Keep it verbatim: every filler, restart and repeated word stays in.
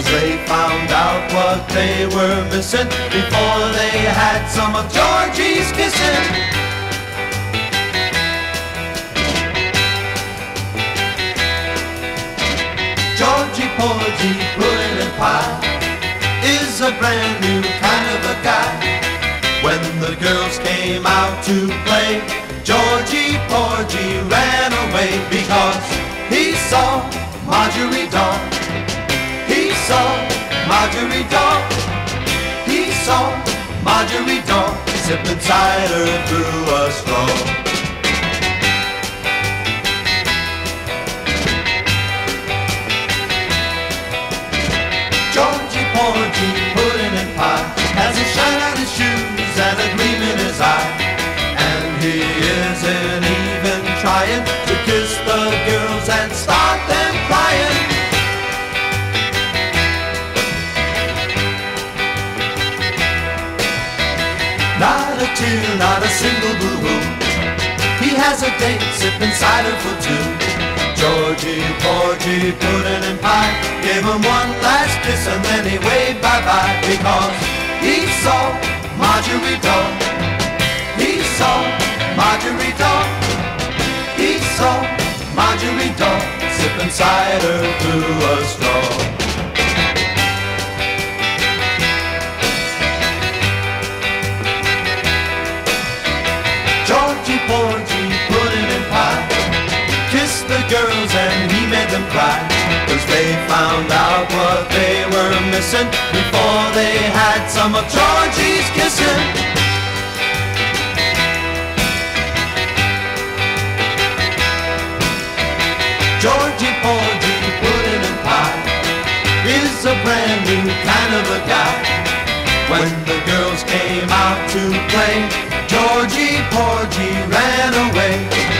they found out what they were missing before they had some of Georgie's kissing. Georgie Porgy, pudding and pie, is a brand new kind of a guy. When the girls came out to play, Georgie Porgy ran away because he saw Marjorie Daw. He saw Marjorie Daw. He saw Marjorie Daw sipping cider through a straw. Georgie Porgy, pudding and pie, has a shine on his shoes and a gleam in his eye. And he isn't even trying to kiss the girls and start them crying. Not a tear, not a single boo-hoo. He has a date sipping cider for two. Georgie Porgy, pudding and pie, gave him one last kiss and then he waved bye-bye because he saw Marjorie Daw. He saw Marjorie Daw. He saw Marjorie Daw sipping cider through a straw. Georgie Porgy, pudding and pie, kissed the girls and he made them cry, 'cause they found out what they were missing before they had some of Georgie's kissing. Georgie Porgy, pudding and pie, is a brand new kind of a guy. When the girls came out to play, Georgie Porgy ran away.